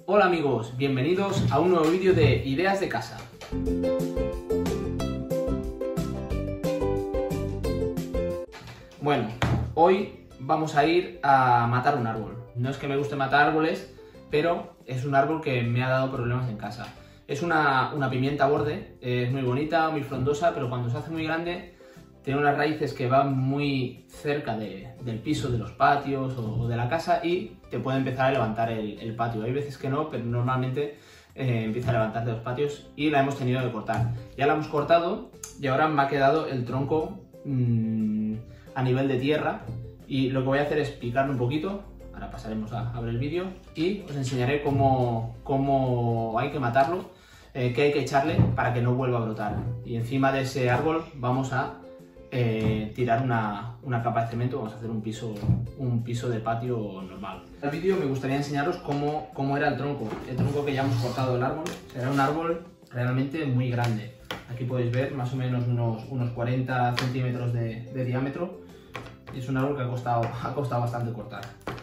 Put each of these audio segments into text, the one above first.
Hola amigos, bienvenidos a un nuevo vídeo de Ideas de Casa. Bueno, hoy vamos a ir a matar un árbol. No es que me guste matar árboles, pero es un árbol que me ha dado problemas en casa. Es una pimienta borde, es muy bonita, muy frondosa, pero cuando se hace muy grande tiene unas raíces que van muy cerca del piso de los patios o de la casa y te puede empezar a levantar el patio. Hay veces que no, pero normalmente empieza a levantar de los patios y la hemos tenido que cortar. Ya la hemos cortado y ahora me ha quedado el tronco a nivel de tierra y lo que voy a hacer es picarlo un poquito. Ahora pasaremos a ver el vídeo y os enseñaré cómo hay que matarlo, qué hay que echarle para que no vuelva a brotar. Y encima de ese árbol vamos a tirar una capa de cemento, vamos a hacer un piso de patio normal. En el vídeo me gustaría enseñaros cómo era el tronco que ya hemos cortado del árbol. Era un árbol realmente muy grande. Aquí podéis ver más o menos unos 40 centímetros de diámetro y es un árbol que ha costado bastante cortar.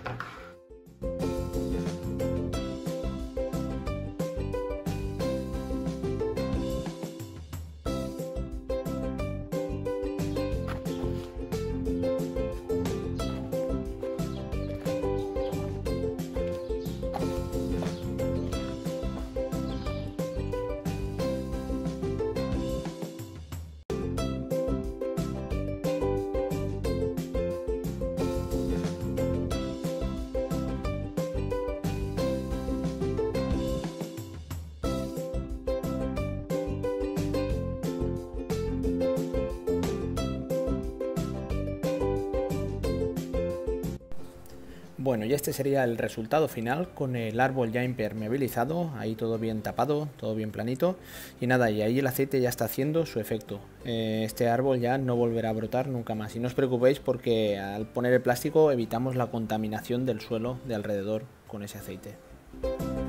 Bueno, y este sería el resultado final con el árbol ya impermeabilizado, ahí todo bien tapado, todo bien planito y nada, y ahí el aceite ya está haciendo su efecto. Este árbol ya no volverá a brotar nunca más y no os preocupéis porque al poner el plástico evitamos la contaminación del suelo de alrededor con ese aceite.